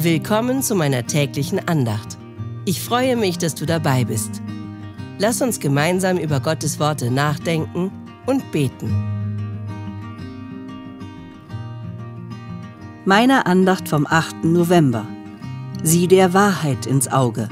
Willkommen zu meiner täglichen Andacht. Ich freue mich, dass du dabei bist. Lass uns gemeinsam über Gottes Worte nachdenken und beten. Meine Andacht vom 8. November. Sieh der Wahrheit ins Auge.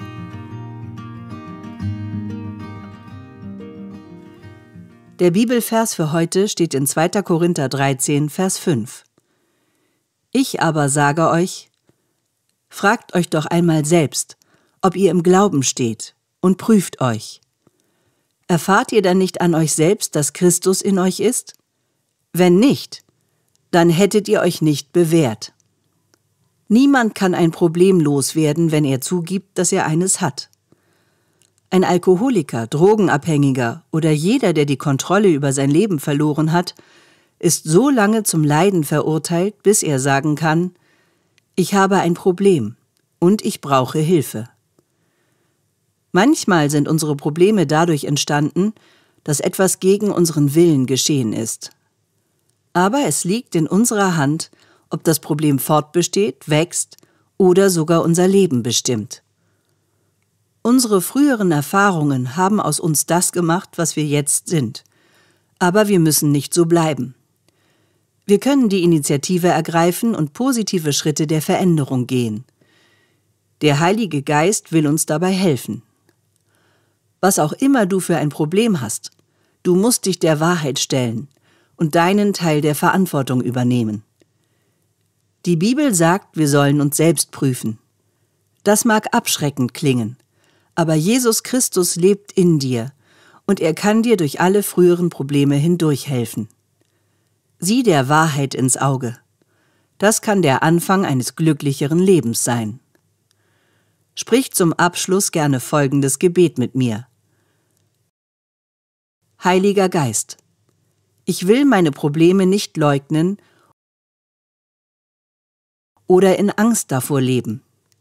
Der Bibelvers für heute steht in 2. Korinther 13, Vers 5. Ich aber sage euch, fragt euch doch einmal selbst, ob ihr im Glauben steht, und prüft euch. Erfahrt ihr dann nicht an euch selbst, dass Christus in euch ist? Wenn nicht, dann hättet ihr euch nicht bewährt. Niemand kann ein Problem loswerden, wenn er zugibt, dass er eines hat. Ein Alkoholiker, Drogenabhängiger oder jeder, der die Kontrolle über sein Leben verloren hat, ist so lange zum Leiden verurteilt, bis er sagen kann, ich habe ein Problem und ich brauche Hilfe. Manchmal sind unsere Probleme dadurch entstanden, dass etwas gegen unseren Willen geschehen ist. Aber es liegt in unserer Hand, ob das Problem fortbesteht, wächst oder sogar unser Leben bestimmt. Unsere früheren Erfahrungen haben aus uns das gemacht, was wir jetzt sind. Aber wir müssen nicht so bleiben. Wir können die Initiative ergreifen und positive Schritte der Veränderung gehen. Der Heilige Geist will uns dabei helfen. Was auch immer du für ein Problem hast, du musst dich der Wahrheit stellen und deinen Teil der Verantwortung übernehmen. Die Bibel sagt, wir sollen uns selbst prüfen. Das mag abschreckend klingen, aber Jesus Christus lebt in dir und er kann dir durch alle früheren Probleme hindurch helfen. Sieh der Wahrheit ins Auge. Das kann der Anfang eines glücklicheren Lebens sein. Sprich zum Abschluss gerne folgendes Gebet mit mir. Heiliger Geist, ich will meine Probleme nicht leugnen oder in Angst davor leben.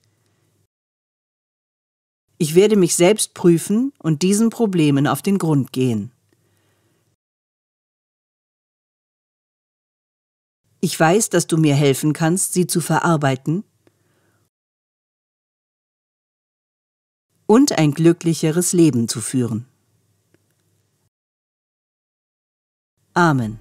Ich werde mich selbst prüfen und diesen Problemen auf den Grund gehen. Ich weiß, dass du mir helfen kannst, sie zu verarbeiten und ein glücklicheres Leben zu führen. Amen.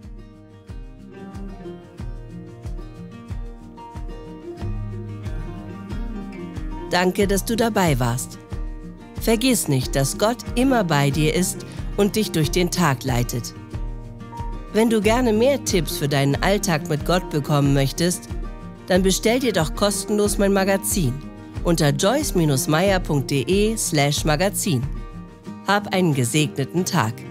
Danke, dass du dabei warst. Vergiss nicht, dass Gott immer bei dir ist und dich durch den Tag leitet. Wenn du gerne mehr Tipps für deinen Alltag mit Gott bekommen möchtest, dann bestell dir doch kostenlos mein Magazin unter joyce-meyer.de/Magazin. Hab einen gesegneten Tag.